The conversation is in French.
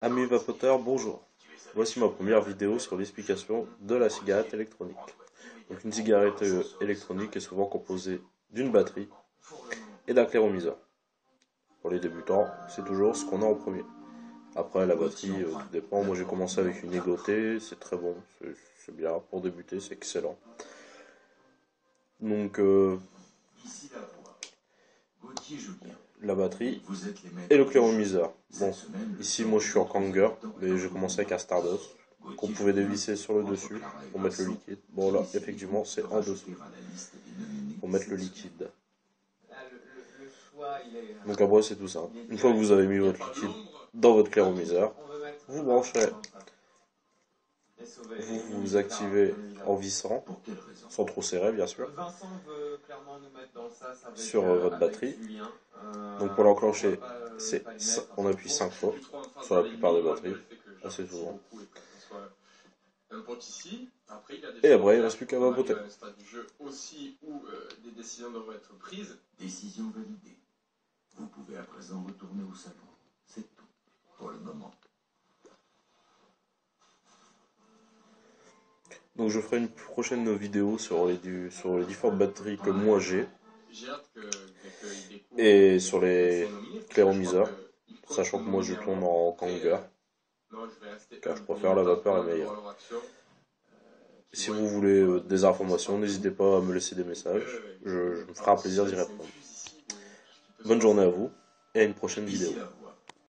Amis vapoteurs, bonjour. Voici ma première vidéo sur l'explication de la cigarette électronique. Donc une cigarette électronique est souvent composée d'une batterie et d'un clairomiseur. Pour les débutants, c'est toujours ce qu'on a en premier. Après la batterie, tout dépend. Moi j'ai commencé avec une égotée, c'est très bon, c'est bien. Pour débuter, c'est excellent. Donc la batterie et le clairomiseur. Bon, ici moi je suis en Kanger, mais j'ai commencé avec un Stardust qu'on pouvait dévisser sur le dessus pour mettre le liquide. Bon là, effectivement, c'est en dessous pour mettre le liquide. Donc après c'est tout ça. Une fois que vous avez mis votre liquide dans votre clairomiseur, vous branchez, vous activez en vissant, sans trop serrer bien sûr, sur votre batterie. Donc pour l'enclencher, on appuie 5 fois sur la plupart des batteries, assez souvent. Et après, il ne reste plus qu'à vapoter. Décision validée. Vous pouvez à présent retourner au salon. C'est tout pour le moment. Donc je ferai une prochaine vidéo sur les différentes batteries que moi j'ai et sur les clairomiseurs, sachant que moi je tourne en Kanger car je préfère la vapeur est meilleure. Si vous voulez des informations, n'hésitez pas à me laisser des messages, je me ferai un plaisir d'y répondre. Bonne journée à vous et à une prochaine vidéo.